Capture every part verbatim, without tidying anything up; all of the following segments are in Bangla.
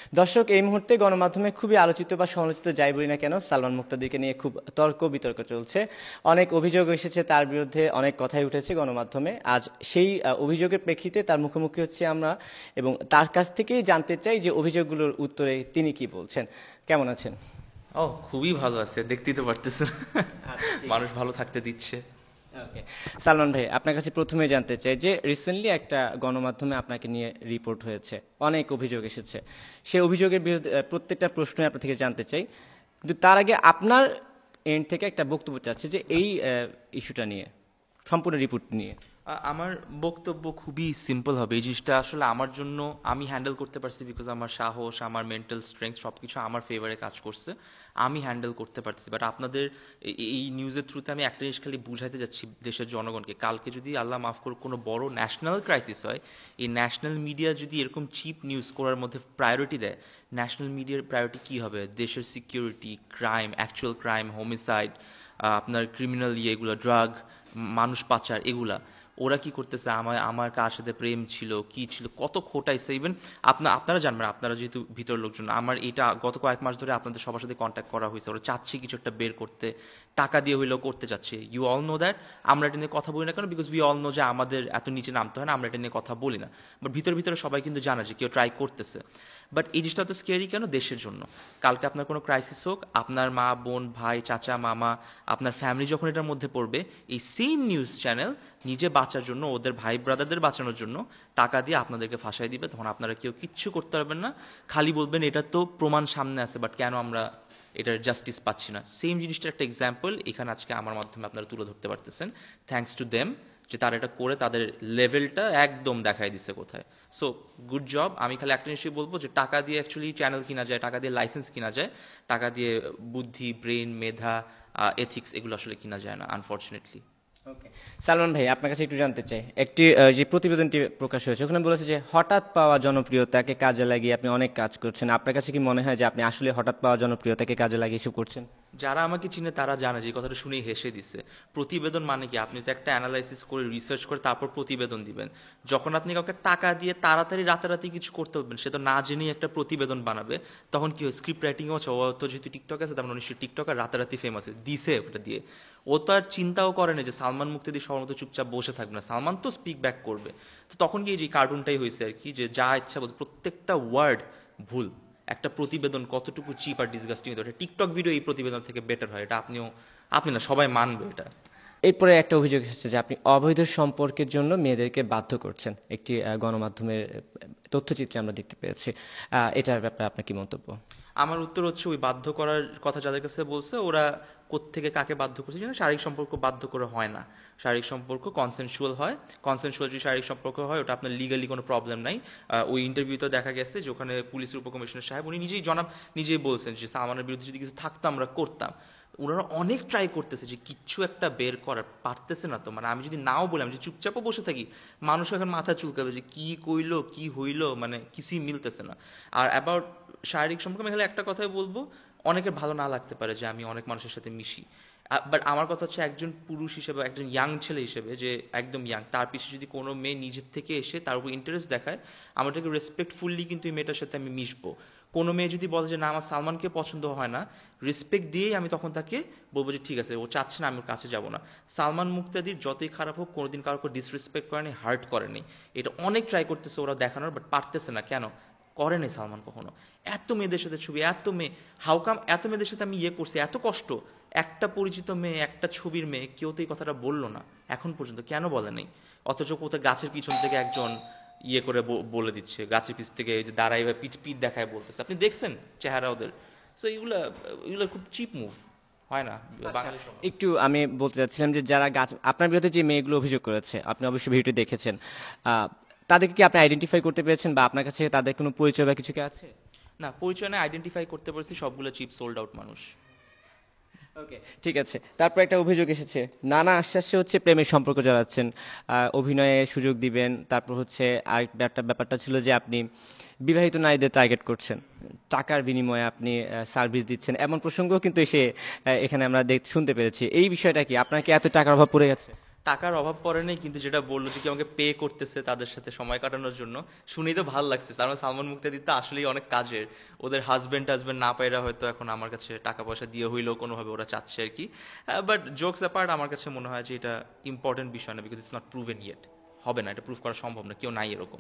দর্শক, এই মুহূর্তে গণমাধ্যমে খুবই আলোচিত বা সমালোচিত যাই বলি না কেন, সালমান মুক্তাদিরকে নিয়ে খুব তর্ক বিতর্ক চলছে। অনেক অভিযোগ এসেছে তার বিরুদ্ধে, অনেক কথাই উঠেছে গণমাধ্যমে। আজ সেই আহ, অভিযোগের প্রেক্ষিতে তার মুখোমুখি হচ্ছে আমরা, এবং তার কাছ থেকেই জানতে চাই যে অভিযোগগুলোর উত্তরে তিনি কি বলছেন। কেমন আছেন? ও, খুবই ভালো আছে, দেখতেই তো পারতেছেন। আচ্ছা, ঠিক মানুষ আছে। ভালো থাকতে দিচ্ছে। ওকে, সালমান ভাই, আপনার কাছে প্রথমে জানতে চাই যে রিসেন্টলি একটা গণমাধ্যমে আপনাকে নিয়ে রিপোর্ট হয়েছে, অনেক অভিযোগ এসেছে। সেই অভিযোগের বিরুদ্ধে আহ, প্রত্যেকটা প্রশ্নই আপনার থেকে জানতে চাই, কিন্তু তার আগে আপনার এন্ড থেকে একটা বক্তব্য চাচ্ছে যে এই ইস্যুটা নিয়ে, সম্পূর্ণ রিপোর্ট নিয়ে। আ- আমার বক্তব্য খুবই সিম্পল হবে। এই জিনিসটা আসলে আমার জন্য আমি হ্যান্ডেল করতে পারছি বিকজ আমার সাহস, আমার মেন্টাল স্ট্রেংথ সব কিছু আমার ফেভারে কাজ করছে। আমি হ্যান্ডেল করতে পারছি। বাট আপনাদের এই এই নিউজের থ্রুতে আমি একটা জিনিস খালি বুঝাইতে যাচ্ছি দেশের জনগণকে, কালকে যদি আল্লাহ মাফ করুক কোনো বড় ন্যাশনাল ক্রাইসিস হয়, এই ন্যাশনাল মিডিয়া যদি এরকম চিপ নিউজ করার মধ্যে প্রায়োরিটি দেয়, ন্যাশনাল মিডিয়ার প্রায়োরিটি কী হবে? দেশের security, crime, actual crime, homicide, আপনার ক্রিমিনাল ইয়েগুলো, ড্রাগ, মানুষ পাচার, এগুলা ওরা কি করতেছে? আমার আমার কার সাথে প্রেম ছিল, কি ছিল, কত খোটাইছে। ইভেন আপনার আপনারা জানবেন, আপনারা যেহেতু ভিতর লোকজন, আমার এটা গত কয়েক মাস ধরে আপনাদের সবার সাথে কন্ট্যাক্ট করা হয়েছে। ওরা চাচ্ছে কিছু একটা বের করতে, টাকা দিয়ে হইলেও করতে চাচ্ছে। You all know that. আমরা এটা নিয়ে কথা বলি না কেন? বিকজ উই অল নো যে আমাদের এত নিচে নামতে হয় না, আমরা এটা নিয়ে কথা বলি না। বাট ভিতরে ভিতরে সবাই কিন্তু জানে যে কেউ ট্রাই করতেছে। বাট এই জিনিসটা তো স্কেয়ারি কেন? দেশের জন্য। কালকে আপনার কোনো ক্রাইসিস হোক, আপনার মা, বোন, ভাই, চাচা, মামা, আপনার ফ্যামিলি যখন এটার মধ্যে পড়বে, এই সেম নিউজ চ্যানেল নিজে বাঁচার জন্য, ওদের ভাই ব্রাদারদের বাঁচানোর জন্য টাকা দিয়ে আপনাদেরকে ফাঁসাই দিবে। তখন আপনারা কেউ কিচ্ছু করতে পারবেন না, খালি বলবেন এটা তো প্রমাণ সামনে আছে, বাট কেন আমরা এটার জাস্টিস পাচ্ছি না। সেম জিনিসটার একটা এক্সাম্পল এখানে আজকে আমার মাধ্যমে আপনারা তুলে ধরতে পারতেছেন, থ্যাঙ্কস টু দেম, যে তারা এটা করে তাদের লেভেলটা একদম দেখাই দিচ্ছে কোথায়। So good job. আমি খালি একটা জিনিসই বলবো যে টাকা দিয়ে অ্যাকচুয়ালি চ্যানেল কিনা যায়, টাকা দিয়ে লাইসেন্স কিনা যায়, টাকা দিয়ে বুদ্ধি, ব্রেন, মেধা, এথিক্স এগুলো আসলে কিনা যায় না, আনফর্চুনেটলি। ওকে, সালমান ভাই, আপনার কাছে একটু জানতে চাই, একটি আহ, যে প্রতিবেদনটি প্রকাশ হয়েছে ওখানে বলেছে যে হঠাৎ পাওয়া জনপ্রিয়তাকে কাজে লাগিয়ে আপনি অনেক কাজ করছেন। আপনার কাছে কি মনে হয় যে আপনি আসলে হঠাৎ পাওয়া জনপ্রিয়তাকে কাজে লাগিয়ে এসব করছেন? যারা আমাকে চিনে তারা জানে যে এই কথাটা শুনেই হেসে দিচ্ছে। প্রতিবেদন মানে কি? আপনি তো একটা অ্যানালাইসিস করে, রিসার্চ করে তারপর প্রতিবেদন দিবেন। যখন আপনি কাউকে টাকা দিয়ে তাড়াতাড়ি রাতারাতি কিছু করতে বলবেন, সে তো না জেনেই একটা প্রতিবেদন বানাবে, তখন কি হয়? স্ক্রিপ্ট রাইটিংও আছে, ও তো যেহেতু টিকটক আছে, তেমন নিশ্চয়ই টিকটকার রাতারাতি ফেমাস দিছে ওটা দিয়ে। ও তো আর চিন্তাও করে না যে সালমান মুক্তাদি সবার মতো চুপচাপ বসে থাকবে না, সালমান তো স্পিক ব্যাক করবে। তো তখন কি, যে কার্টুনটাই হয়েছে আর কি, যে যা ইচ্ছা বলছে, প্রত্যেকটা ওয়ার্ড ভুল। একটা প্রতিবেদন কতটুকু চিপ আর ডিসগাস্টিং হতো, এটা টিকটক ভিডিও এই প্রতিবেদন থেকে বেটার হয়, এটা আপনিও, আপনি না, সবাই মানবে এটা। এরপরে একটা অভিযোগ এসেছে যে আপনি অবৈধ সম্পর্কের জন্য মেয়েদেরকে বাধ্য করছেন, একটি আহ, গণমাধ্যমের আহ, তথ্যচিত্রে আমরা দেখতে পেয়েছি। আহ, এটার ব্যাপারে আপনার কি মন্তব্য? আমার উত্তর হচ্ছে, ওই বাধ্য করার কথা যাদের কাছে বলছে, ওরা কোত্থেকে কাকে বাধ্য করছে জানেন? শারীরিক সম্পর্ক বাধ্য করে হয় না, শারীরিক সম্পর্ক কনসেনসুয়াল হয়। কনসেনসুয়াল যদি শারীরিক সম্পর্ক হয়, ওটা আপনার লিগালি কোনো প্রবলেম নাই। আহ, ওই ইন্টারভিউতে দেখা গেছে যে ওখানে পুলিশের উপকমিশনার সাহেব উনি নিজেই জনাব নিজেই বলছেন যে সালমানের বিরুদ্ধে যদি কিছু থাকতো আমরা করতাম। ওনারা অনেক ট্রাই করতেছে যে কিচ্ছু একটা বের করার, পারতেছে না। তো মানে আমি যদি নাও বলি, আমি যদি চুপচাপও বসে থাকি, মানুষ এখন মাথা চুলকাবে যে কি কইলো কি হইলো, মানে কিছুই মিলতেছে না। আর অ্যাবাউট শারীরিক সম্পর্ক, আমি খালি একটা কথাই বলবো, অনেকের ভালো না লাগতে পারে যে আমি অনেক মানুষের সাথে মিশি, বাট আমার কথা হচ্ছে একজন পুরুষ হিসেবে, একজন ইয়াং ছেলে হিসেবে, যে একদম ইয়াং, তার পিছিয়ে যদি কোনো মেয়ে নিজের থেকে এসে তার উপর ইন্টারেস্ট দেখায়, আমার তাকে রেসপেক্টফুল্লি কিন্তু এই মেয়েটার সাথে আমি মিশবো। কোনো মেয়ে যদি বলে যে না আমার সালমানকে পছন্দ হয় না, রেসপেক্ট দিয়েই আমি তখন তাকে বলবো যে ঠিক আছে, ও চাচ্ছে না, আমি ওর কাছে যাবো না। সালমান মুক্তাদির যতই খারাপ হোক, কোনোদিন কারোকে ডিসরেসপেক্ট করেনি, হার্ট করেনি। এটা অনেক ট্রাই করতেছে ওরা দেখানোর, বাট পারতেছে না। কেন করে নাই সালমান কখনো? এত মেয়েদের সাথে ছবি, এত মেয়ে, হাউকাম এত মেয়েদের সাথে আমি ইয়ে করছি, এত কষ্ট, একটা পরিচিত মেয়ে, একটা ছবির মেয়ে, কেউ তো এই কথাটা বললো না এখন পর্যন্ত, কেন বলে নেই? অথচ কোথায় গাছের পিছন থেকে একজন ইয়ে করে বলে দিচ্ছে, গাছের পিছ থেকে এই যে দাঁড়াই বা পিঠ পিঠ দেখায় বলতেছে, আপনি দেখছেন চেহারা ওদের? সো এগুলা এগুলো খুব চিপ মুভ, হয় না বাঙালি সমাজ। একটু আমি বলতে চাচ্ছিলাম যে যারা গাছ, আপনার বিরুদ্ধে যে মেয়েগুলো অভিযোগ করেছে, আপনি অবশ্যই ভিডিওটি দেখেছেন, আহ, তাদেরকে কি আপনি আইডেন্টিফাই করতে পেরেছেন, বা আপনার কাছে তাদের কোনো পরিচয় বা কিছু কি আছে? না, পরিচয় না, আইডেন্টিফাই করতে পারছি, সবগুলো চিপ সোল্ড আউট মানুষ। ওকে, ঠিক আছে। তারপর একটা অভিযোগ এসেছে, নানা আশ্বাসে হচ্ছে প্রেমের সম্পর্ক জড়াচ্ছেন, আহ, অভিনয়ে সুযোগ দিবেন, তারপর হচ্ছে আরেকটা ব্যাপারটা ছিল যে আপনি বিবাহিত নারীদের টার্গেট করছেন, টাকার বিনিময়ে আপনি সার্ভিস দিচ্ছেন, এমন প্রসঙ্গও কিন্তু এসে আহ, এখানে আমরা দেখ শুনতে পেরেছি। এই বিষয়টা কি, আপনার কি এত টাকার অভাব পড়ে গেছে? টাকার অভাব পড়ে নেই, কিন্তু যেটা বললো যে কি আমাকে পে করতেছে তাদের সাথে সময় কাটানোর জন্য, শুনেই তো ভালো লাগছে। কারণ সালমান মুক্তাদির তো আসলেই অনেক কাজের, ওদের হাজব্যান্ড টাজব্যান্ড না পাইরা হয়তো এখন আমার কাছে টাকা পয়সা দিয়ে হইলেও কোনোভাবে ওরা চাচ্ছে আর কি। বাট জোকস অ্যাপার্ট, আমার কাছে মনে হয় যে এটা ইম্পর্টেন্ট বিষয় না, because it's not proven yet. হবে না, এটা প্রুভ করা সম্ভব না, কেউ নাই এরকম।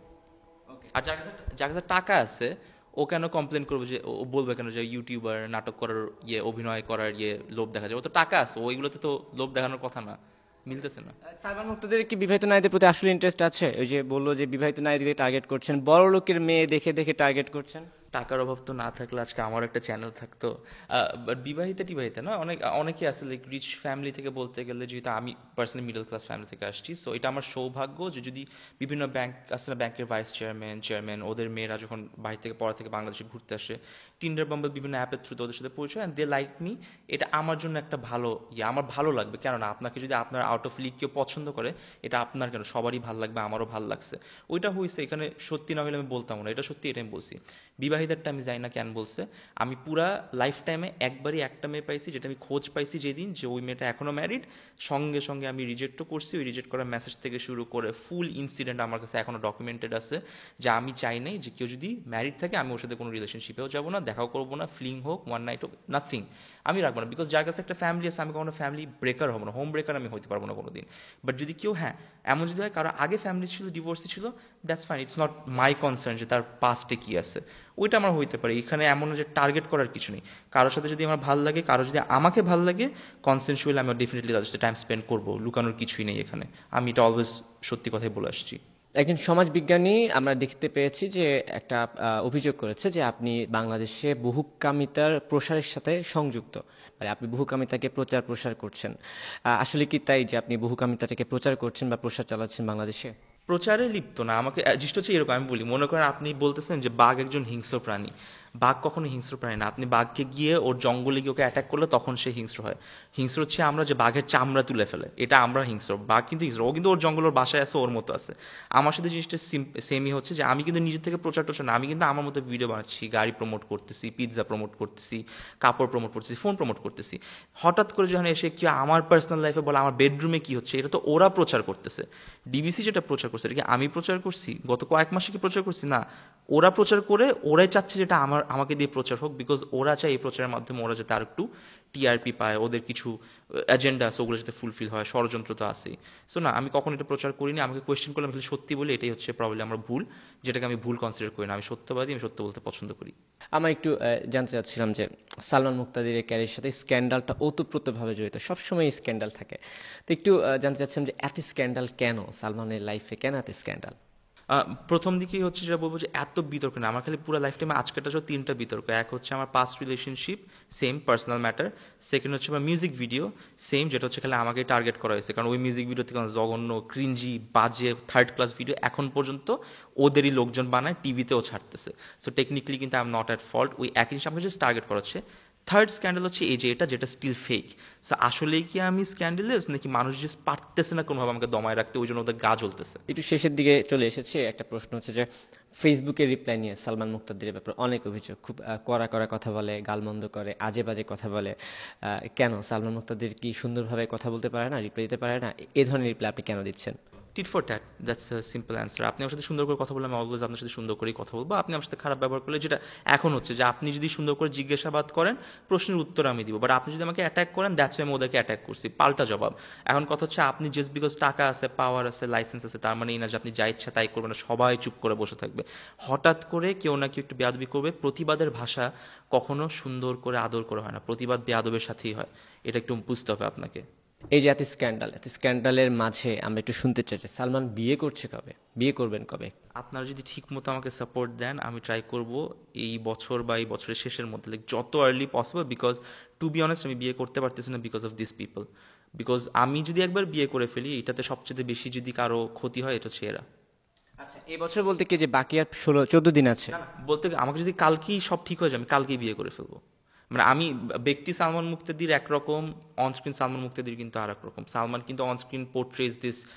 আর যার কাছে যার কাছে টাকা আছে, ও কেন কমপ্লেন করবে, যে ও বলবে কেন যে ইউটিউবার নাটক করার ইয়ে, অভিনয় করার ইয়ে লোভ দেখা যায়? ও তো টাকা আছে, ওইগুলোতে তো লোভ দেখানোর কথা না, মিলতেছে না। সালমান মুক্তাদির কি বিবাহিত নারীদের প্রতি আসলে ইন্টারেস্ট আছে? ওই যে বললো যে বিবাহিত নারীদের টার্গেট করছেন, বড় লোকের মেয়ে দেখে দেখে টার্গেট করছেন। টাকার অভাব তো না থাকলে আজকে আমার একটা চ্যানেল থাকতো। বাট বিবাহিতা টিবাহিতা না, অনেক অনেকে আছে লাইক রিচ ফ্যামিলি থেকে, বলতে গেলে যেহেতু আমি পার্সোনালি মিডল ক্লাস ফ্যামিলি থেকে আসছি, সো এটা আমার সৌভাগ্য যে যদি বিভিন্ন ব্যাংক আছে না, ব্যাংকের ভাইস চেয়ারম্যান চেয়ারম্যান ওদের মেয়েরা যখন বাইরে থেকে পড়া থেকে বাংলাদেশে ঘুরতে আসে, টিন্ডার বাম্বল বিভিন্ন অ্যাপের থ্রুতে ওদের সাথে পরিচয়, অ্যান্ড দে লাইক মি। এটা আমার জন্য একটা ভালো ইয়ে, আমার ভালো লাগবে। কেননা আপনাকে যদি আপনার আউট অফ লিগ কেউ পছন্দ করে, এটা আপনার কেন, সবারই ভালো লাগবে, আমারও ভালো লাগছে। ওইটা হয়েছে এখানে, সত্যি না হলে আমি বলতাম না, এটা সত্যি, এটা আমি বলছি। বিবাহিতারটা আমি জানি না কেন বলছে, আমি পুরা লাইফ টাইমে একবারই একটা মেয়ে পাইছি, যেটা আমি খোঁজ পাইছি যেদিন, যে ওই মেয়েটা এখনও ম্যারিড। সঙ্গে সঙ্গে আমি রিজেক্টও করছি, ওই রিজেক্ট করার মেসেজ থেকে শুরু করে ফুল ইনসিডেন্ট আমার কাছে এখনও ডকুমেন্টেড আছে, যে আমি চাই নাই যে কেউ যদি ম্যারিড থাকে আমি ওর সাথে কোনো রিলেশনশিপেও যাবো না, দেখাও করবো না, ফ্লিং হোক, ওয়ান নাইট হোক, নাথিং আমি রাখবো না। বিকজ যার কাছে একটা ফ্যামিলি আছে, আমি কোনো ফ্যামিলি ব্রেকার হবো না, হোম ব্রেকার আমি হইতে পারবো না কোনো দিন। বাট যদি কেউ, হ্যাঁ এমন যদি হয় কারো আগে ফ্যামিলি ছিল, ডিভোর্সি ছিল, that's fine, it's not my concern যে তার পাস্টে কী আছে, ওইটা আমার হইতে পারে। এখানে এমন যে টার্গেট করার কিছু নেই। কারোর সাথে যদি আমার ভালো লাগে, কারো যদি আমাকে ভালো লাগে, কনসেনশুয়ালি আমি ডেফিনেটলি তাদের সাথে টাইম স্পেন্ড করবো, লুকানোর কিছুই নেই এখানে। আমি এটা অলওয়েজ সত্যি কথাই বলে আসছি। একজন সমাজবিজ্ঞানী আমরা দেখতে পেয়েছি যে একটা আহ, অভিযোগ করেছে যে আপনি বাংলাদেশে বহুকামিতার প্রসারের সাথে সংযুক্ত, মানে আপনি বহুকামিতাকে প্রচার প্রসার করছেন। আহ, আসলে কি তাই যে আপনি বহুকামিতাটাকে প্রচার করছেন বা প্রসার চালাচ্ছেন বাংলাদেশে? প্রচারে লিপ্ত না, আমাকে জিনিসটা হচ্ছে এরকম, আমি বলি, মনে করেন আপনি বলতেছেন যে বাঘ একজন হিংস্র প্রাণী। বাঘ কখনো হিংস্র প্রাণী না। আপনি বাঘকে গিয়ে ওর জঙ্গলে গিয়ে ওকে অ্যাটাক করলে তখন সে হিংস্র হয়। হিংস্র হচ্ছে আমরা যে বাঘের চামড়া তুলে ফেলে, এটা আমরা হিংস্র। বাঘ কিন্তু হিংস্র, ও কিন্তু ওর জঙ্গল, ওর বাসায় আছে, ওর মতো আছে। আমার সাথে জিনিসটা সেমই হচ্ছে, যে আমি কিন্তু নিজের থেকে প্রচার টোচার না, আমি কিন্তু আমার মতো ভিডিও বানাচ্ছি, গাড়ি প্রমোট করতেছি, পিৎজা প্রমোট করতেছি, কাপড় প্রমোট করতেছি, ফোন প্রমোট করতেছি। হঠাৎ করে যখন এসে কেউ আমার পার্সোনাল লাইফে বলে আমার বেডরুমে কী হচ্ছে, এটা তো ওরা প্রচার করতেছে। ডিবিসি যেটা প্রচার করছে, এটা কি আমি প্রচার করছি? গত কয়েক মাসে কি প্রচার করছি? না, ওরা প্রচার করে, ওরাই চাচ্ছে যেটা আমার আমাকে দিয়ে প্রচার হোক, বিকজ ওরা চায় এই প্রচারের মাধ্যমে ওরা যাতে আর একটু টিআরপি পায়, ওদের কিছু এজেন্ডা আছে, ওগুলো যাতে ফুলফিল হয়, ষড়যন্ত্র তো আছেই। সো না, আমি কখন এটা প্রচার করিনি। আমাকে কোয়েশ্চেন করলে আমি খালি সত্যি বলি, এটাই হচ্ছে প্রবলেম, আমার ভুল, যেটাকে আমি ভুল কনসিডার করি না। আমি সত্যবাদী, আমি সত্য বলতে পছন্দ করি। আমরা একটু আহ, জানতে চাচ্ছিলাম যে সালমান মুক্তাদিরের ক্যারিয়ারের সাথে স্ক্যান্ডালটা ওতপ্রোতভাবে জড়িত, সবসময় স্ক্যান্ডাল থাকে। তো একটু আহ, জানতে চাচ্ছিলাম যে এত স্ক্যান্ডাল কেন সালমানের লাইফে, কেন এত স্ক্যান্ডাল? আহ, প্রথম দিকেই হচ্ছে যেটা বলবো, যে এত বিতর্ক না, আমার খালি পুরো লাইফ টাইমে আজকেরটা হচ্ছে তিনটা বিতর্ক। এক হচ্ছে আমার past relationship, same personal matter. Second হচ্ছে আমার মিউজিক ভিডিও, সেম, যেটা হচ্ছে খালি আমাকে টার্গেট করা হয়েছে, কারণ ওই মিউজিক ভিডিও থেকে জঘন্য, ক্রিঞ্জি, বাজে, থার্ড ক্লাস ভিডিও এখন পর্যন্ত ওদেরই লোকজন বানায়, টিভিতেও ছাড়তেছে। সো টেকনিক্যালি কিন্তু I am not at fault, ওই একই জিনিস আমাকে জাস্ট টার্গেট করা হচ্ছে। থার্ড স্ক্যান্ডাল হচ্ছে এই যে এটা, যেটা স্টিল ফেক। সো আসলেই কি আমি স্ক্যান্ডালেস, নাকি মানুষ জাস্ট পারতেছে না কোনোভাবে আমাকে দমায় রাখতে, ওই জন্য ওদের গা জ্বলতেছে? একটু শেষের দিকে চলে এসেছে, একটা প্রশ্ন হচ্ছে যে ফেসবুকে রিপ্লাই নিয়ে সালমান মুক্তাদিরের ব্যাপারে অনেক অভিযোগ, খুব আহ, কড়া কড়া কথা বলে, গালমন্দ করে, আজে বাজে কথা বলে। আহ, কেন সালমান মুক্তাদির কি সুন্দরভাবে কথা বলতে পারে না, রিপ্লাই দিতে পারে না? এ ধরনের রিপ্লাই আপনি কেন দিচ্ছেন? Tit for tat, that's a simple answer. আপনি আমার সাথে সুন্দর করে কথা বললে আমি অলওয়েজ আপনার সাথে সুন্দর করেই কথা বলবো। আপনি আমার সাথে খারাপ ব্যবহার করলে, যেটা এখন হচ্ছে, যে আপনি যদি সুন্দর করে জিজ্ঞাসাবাদ করেন, প্রশ্নের উত্তর আমি দিব, বাট আপনি যদি আমাকে অ্যাটাক করেন, দ্যাটস আমি ওদেরকে অ্যাটাক করছি, পাল্টা জবাব। এখন কথা হচ্ছে, আপনি জাস্ট বিকজ টাকা আছে, পাওয়ার আছে, লাইসেন্স আছে, তার মানে এই না যে আপনি যা ইচ্ছা তাই করবেন না, সবাই চুপ করে বসে থাকবে। হঠাৎ করে কেউ না কেউ একটু বেয়াদবি করবে। প্রতিবাদের ভাষা কখনো সুন্দর করে আদর করে হয় না, প্রতিবাদ বেয়াদবের সাথেই হয়, এটা একটু বুঝতে হবে আপনাকে। এই যে এত স্ক্যান্ডাল, এত স্ক্যান্ডালের মাঝে আমরা একটু শুনতে চাই যে সালমান বিয়ে করছে কবে, বিয়ে করবেন কবে? আপনারা যদি ঠিক মতো আমাকে সাপোর্ট দেন, আমি ট্রাই করব এই বছর বা এই বছরের শেষের মধ্যে, লাইক যত early possible. Because to be honest, আমি বিয়ে করতে পারতেছি না because of this people. Because আমি যদি একবার বিয়ে করে ফেলি, এটাতে সবচেয়ে বেশি যদি কারো ক্ষতি হয়, এটা হচ্ছে এরা। আচ্ছা, এই বছর বলতে কি যে বাকি আর ষোলো চোদ্দ দিন আছে? না, না, বলতে আমাকে যদি কালকেই সব ঠিক হয়ে যায়, আমি কালকেই বিয়ে করে ফেলবো। মানে আমি ব্যক্তি সালমান মুক্তাদির একরকম, অনস্ক্রিন সালমান মুক্তাদির কিন্তু আর এক রকম। সালমান কিন্তু onscreen portrayal this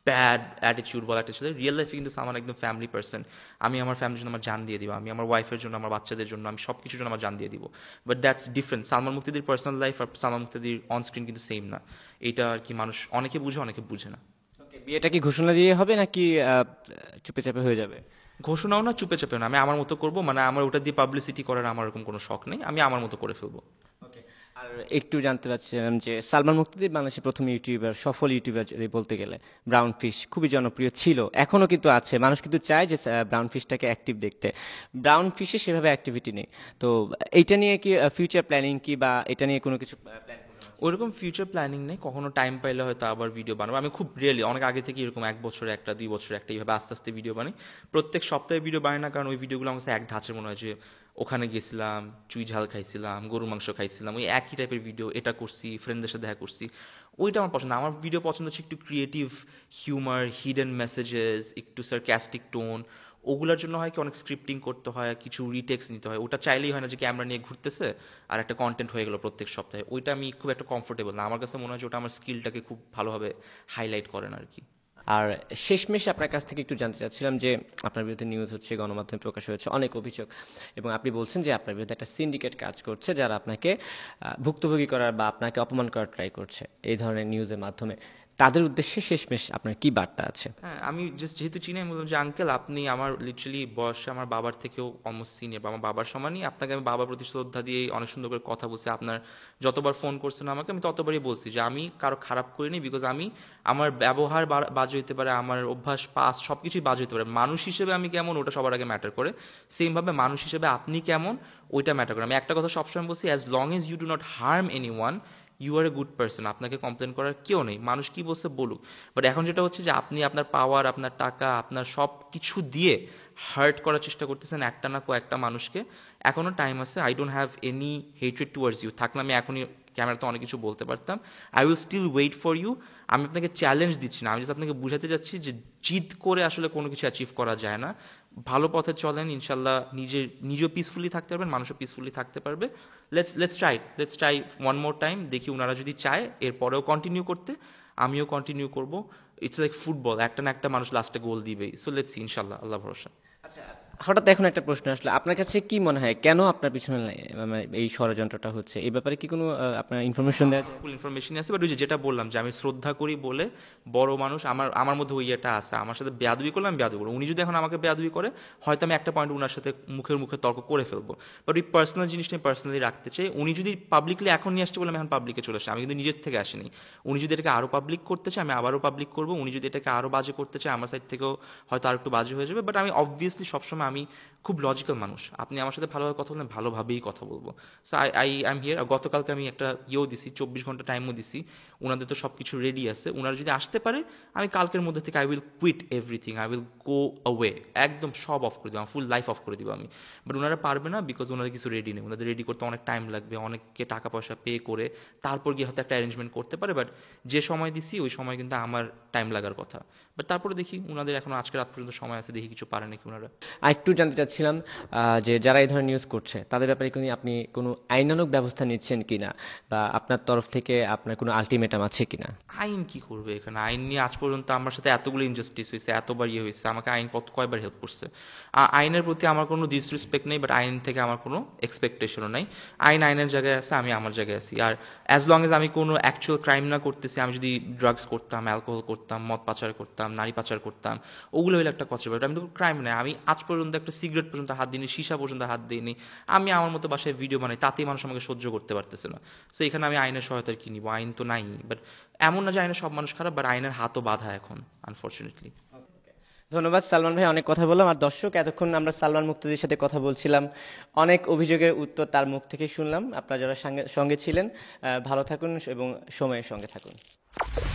bad attitude বলা একটা ছিল, রিয়েল লাইফে কিন্তু সালমান একদম ফ্যামিলি পার্সন। আমি আমার ফ্যামিলির জন্য আমার জান দিয়ে দিব, আমি আমার ওয়াইফের জন্য, আমার বাচ্চাদের জন্য, আমি সব কিছুর জন্য আমার জান দিয়ে দিব। But that's different. Salman Muqtadir personal life আর সালমান মুক্তাদির অন স্ক্রিন কিন্তু সেম না। এটা আর কি মানুষ অনেকে বুঝে, অনেকে বুঝে না। বিয়েটা কি ঘোষণা দিয়ে হবে নাকি আহ, চুপে চাপে হয়ে যাবে? ঘোষণাও না, চুপে চাপে না, আমি আমার মতো করবো। মানে আমার ওটা দিয়ে পাবলিসিটি করার আমার এরকম কোনো শখ নেই, আমি আমার মতো করে ফেলবো। ওকে। আর একটু জানতে চাচ্ছিলাম যে সালমান মুক্তাদির বাংলাদেশের প্রথম ইউটিউবার, সফল ইউটিউবার যদি বলতে গেলে, ব্রাউন ফিশ খুবই জনপ্রিয় ছিল, এখনও কিন্তু আছে, মানুষ কিন্তু চায় যে ব্রাউন ফিশটাকে অ্যাক্টিভ দেখতে। ব্রাউন ফিশে সেভাবে অ্যাক্টিভিটি নেই, তো এইটা নিয়ে কি ফিউচার প্ল্যানিং কি, বা এটা নিয়ে কোনো কিছু প্ল্যান? ওইরকম ফিউচার প্ল্যানিং নেই, কখনো টাইম পাইলে হয়তো আবার ভিডিও বানাবো। আমি খুব রিয়েলি অনেক আগে থেকে এরকম এক বছরে একটা, দুই বছরে একটা, এইভাবে আস্তে আস্তে ভিডিও বানাই। প্রত্যেক সপ্তাহে ভিডিও বানাই না, কারণ ওই ভিডিওগুলো আমার কাছে এক ধাঁচের মনে হয় যে ওখানে গেছিলাম, চুই ঝাল খাইছিলাম, গরুর মাংস খাইছিলাম, ওই একই টাইপের ভিডিও, এটা করছি, ফ্রেন্ডদের সাথে দেখা করছি, ওইটা আমার পছন্দ। আমার ভিডিও পছন্দ হচ্ছে একটু ক্রিয়েটিভ হিউমার, হিডেন মেসেজেস, একটু সার্কাস্টিক টোন। ওগুলোর জন্য হয় কি অনেক স্ক্রিপ্টিং করতে হয়, কিছু রিটেক্স নিতে হয়, ওটা চাইলেই হয় না যে ক্যামেরা নিয়ে ঘুরতেছে আর একটা কন্টেন্ট হয়ে গেলো প্রত্যেক সপ্তাহে। ওইটা আমি খুব একটা কমফোর্টেবল না, আমার কাছে মনে হয় যে ওটা আমার স্কিলটাকে খুব ভালোভাবে হাইলাইট করে না আর কি। আর শেষমেশ আপনার কাছ থেকে একটু জানতে চাচ্ছিলাম যে আপনার বিরুদ্ধে নিউজ হচ্ছে, গণমাধ্যমে প্রকাশ হয়েছে অনেক অভিযোগ, এবং আপনি বলছেন যে আপনার বিরুদ্ধে একটা সিন্ডিকেট কাজ করছে যারা আপনাকে আহ, ভুক্তভোগী করার বা আপনাকে অপমান করার ট্রাই করছে এই ধরনের নিউজের মাধ্যমে। তাদের উদ্দেশ্যে শেষমেশ আপনার কি বার্তা আছে? হ্যাঁ, আমি জাস্ট যেহেতু চিনি, আমি বললাম যে আঙ্কেল আপনি আমার লিটারালি বয়সে আমার বাবার থেকেও অলমোস্ট সিনিয়র, বা আমার বাবার সমানই। আপনাকে আমি বাবার প্রতি শ্রদ্ধা দিয়ে অনেক সুন্দর করে কথা বলছি। আপনার যতবার ফোন করছেন আমাকে, আমি ততবারই বলছি যে আমি কারো খারাপ করিনি, বিকজ আমি আমার ব্যবহার বা- বাজে হইতে পারে, আমার অভ্যাস পাস সব কিছুই বাজে হইতে পারে, মানুষ হিসেবে আমি কেমন ওটা সবার আগে ম্যাটার করে। সেমভাবে মানুষ হিসেবে আপনি কেমন ওইটা ম্যাটার করে। আমি একটা কথা সবসময় বলছি, as long as you do not harm any one, you are a good person. আপনাকে কমপ্লেন করার কেউ নেই, মানুষ কি বলছে বলুক। বাট এখন যেটা হচ্ছে যে আপনি আপনার পাওয়ার, আপনার টাকা, আপনার সব কিছু দিয়ে হার্ট করার চেষ্টা করতেছেন একটা না কয়েকটা মানুষকে। এখনও টাইম আছে, I don't have any hatred towards you. থাকলে আমি এখনই ক্যামেরাতে অনেক কিছু বলতে পারতাম। I will still wait for you. আমি আপনাকে চ্যালেঞ্জ দিচ্ছি না, আমি জাস্ট আপনাকে বুঝাতে যাচ্ছি যে জিদ করে আসলে কোনো কিছু অ্যাচিভ করা যায় না। ভালো পথে চলেন, ইনশাল্লাহ নিজের নিজেও পিসফুলি থাকতে পারবেন, মানুষও পিসফুলি থাকতে পারবে। Let's let's try let's try one more time. দেখি ওনারা যদি চায় এরপরেও কন্টিনিউ করতে, আমিও কন্টিনিউ করবো। ইটস লাইক ফুটবল, একটা না একটা মানুষ লাস্টে গোল দিবেই। সো লেটস সি, ইনশাল্লাহ, আল্লাহ ভরসা। আচ্ছা, হঠাৎ এখন একটা প্রশ্ন আসলে, আপনার কাছে কি মনে হয় কেন আপনার পিছনে লাই- মানে এই ষড়যন্ত্রটা হচ্ছে? এই ব্যাপারে কি কোনো আহ, আপনার ইনফরমেশন দেওয়া যায়? ফুল ইনফরমেশন আছে, বাট ওই যে যেটা বললাম যে আমি শ্রদ্ধা করি বলে বড় মানুষ, আমার আমার মধ্যে ওই ইয়েটা আছে। আমার সাথে বেয়াদবি করলে আমি বেয়াদবি করবো, উনি যদি এখন আমাকে বেয়াদবি করে হয়তো আমি একটা পয়েন্ট ওনার সাথে মুখের মুখে তর্ক করে ফেলবো। বাট ওই পার্সোনাল জিনিসটা পার্সোনালি রাখতে চাই। উনি যদি পাবলিকলি এখন নিয়ে আসছে বলে আমি এখন পাবলিকে চলে আসছি, আমি কিন্তু নিজের থেকে আসিনি। উনি যদি এটাকে আরও পাবলিক করতে চায় আমি আবারও পাবলিক করবো, উনি যদি এটাকে আরও বাজে করতে চায় আমার সাইড থেকেও হয়তো আর একটু বাজে হয়ে যাবে। বাট আমি অবভিয়াসলি সবসময় আমি খুব লজিক্যাল মানুষ, আপনি আমার সাথে ভালোভাবে কথা বললেন, ভালোভাবেই কথা বলবো। So I I I am here. গতকালকে আমি একটা ইয়েও দিছি, চব্বিশ ঘন্টা টাইমও দিছি, ওনাদের তো সব কিছু রেডি আছে। ওনারা যদি আসতে পারে আমি কালকের মধ্যে থেকে I will quit everything, I will go away, একদম সব অফ করে দিব, ফুল লাইফ অফ করে দিব আমি। বাট ওনারা পারবে না, বিকজ ওনাদের কিছু রেডি নেই, ওনাদের রেডি করতে অনেক টাইম লাগবে, অনেককে টাকা পয়সা পে করে তারপর গিয়ে হয়তো একটা অ্যারেঞ্জমেন্ট করতে পারে। বাট যে সময় দিছি ওই সময় কিন্তু আমার টাইম লাগার কথা। বাট তারপরে দেখি, ওনাদের এখন আজকে রাত পর্যন্ত সময় আছে, দেখি কিছু পারে নাকি ওনারা। আর একটু জানতে চাচ্ছিলাম আহ, যে যারা এই ধরনের নিউজ করছে তাদের ব্যাপারে কোনো আপনি কোনো আইনানুগ ব্যবস্থা নিচ্ছেন কিনা, বা আপনার তরফ থেকে আপনার কোনো আলটিমেটাম আছে কিনা? আইন কি করবে এখানে? আইন নিয়ে আজ পর্যন্ত আমার সাথে এতগুলো ইনজাস্টিস হয়েছে, এতবার ইয়ে হয়েছে, আমাকে আইন কত কয়বার হেল্প করছে। আ- আইনের প্রতি আমার কোনো ডিসরেসপেক্ট নেই, বাট আইন থেকে আমার কোনো এক্সপেকটেশনও নাই। আইন আইনের জায়গায় আছে, আমি আমার জায়গায় আছি। আর অ্যাজ লং এজ আমি কোনো অ্যাকচুয়াল ক্রাইম না করতেছি, আমি যদি ড্রাগস করতাম, অ্যালকোহল করতাম, মদ পাচার করতাম, নারী পাচার করতাম, ওগুলো হলে একটা কথা, বাট আমি তো ক্রাইম নেই। আমি আজ পর্যন্ত একটা সিগারেট পর্যন্ত হাত দিইনি, সীসা পর্যন্ত হাত দিইনি। আমি আমার মতো বাসায় ভিডিও বানাই, তাতেই মানুষ আমাকে সহ্য করতে পারতেছে না। সো এখানে আমি আইনের সহায়তার কি নিব? আইন তো নাই। বাট এমন না যে আইনের সব মানুষ খারাপ, বাট আইনের হাতও বাধা এখন, আনফর্চুনেটলি। ধন্যবাদ সালমান ভাই, অনেক কথা বললাম। আর দর্শক, এতক্ষণ আমরা সালমান মুক্তাদির সাথে কথা বলছিলাম, অনেক অভিযোগের উত্তর তার মুখ থেকে শুনলাম। আপনারা যারা সঙ্গে সঙ্গে ছিলেন, আহ, ভালো থাকুন এবং সময়ের সঙ্গে থাকুন।